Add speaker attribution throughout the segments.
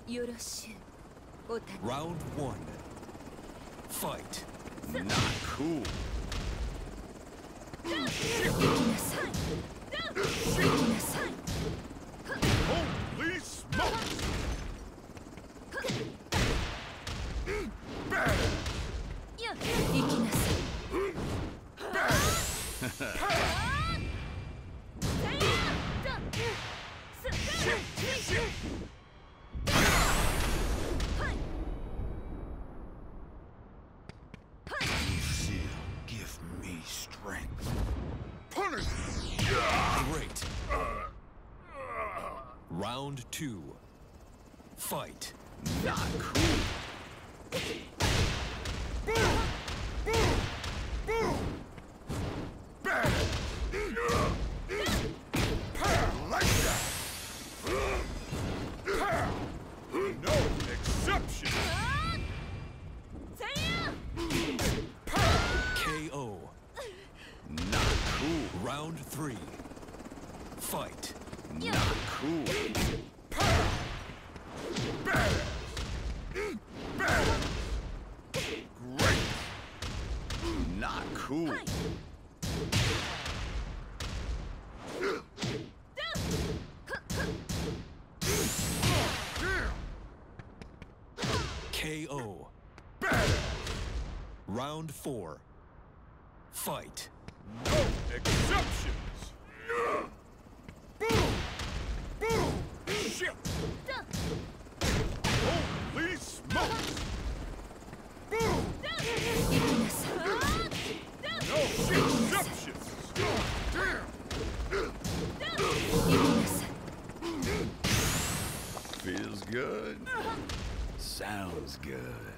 Speaker 1: Round one. Fight.
Speaker 2: Not cool. Holy smokes! Bad! Give me strength. Punish!
Speaker 1: Great. Round two. Fight.
Speaker 2: Not cool. Boom! Boom! Boom! Bad! Like that! No exception!
Speaker 1: KO.
Speaker 2: Not cool.
Speaker 1: Round three. Fight.
Speaker 2: Not cool. Bad! Bad! Great! Not cool.
Speaker 1: KO.
Speaker 2: Bad!
Speaker 1: Round four. Fight.
Speaker 2: No exceptions! Boom! Boom! Shit! Holy smokes! Boom! No exceptions! Feels good. Sounds good.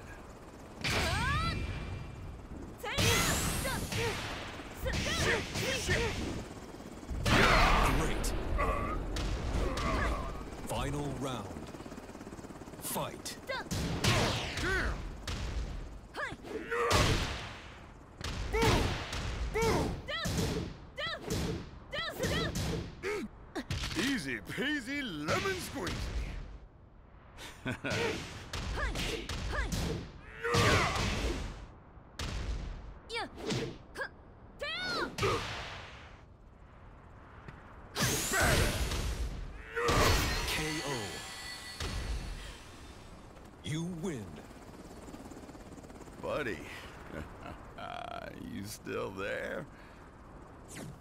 Speaker 1: Great. Final round. Fight.
Speaker 2: Easy peasy lemon squeezy.
Speaker 1: KO. You win.
Speaker 2: Buddy, you still there?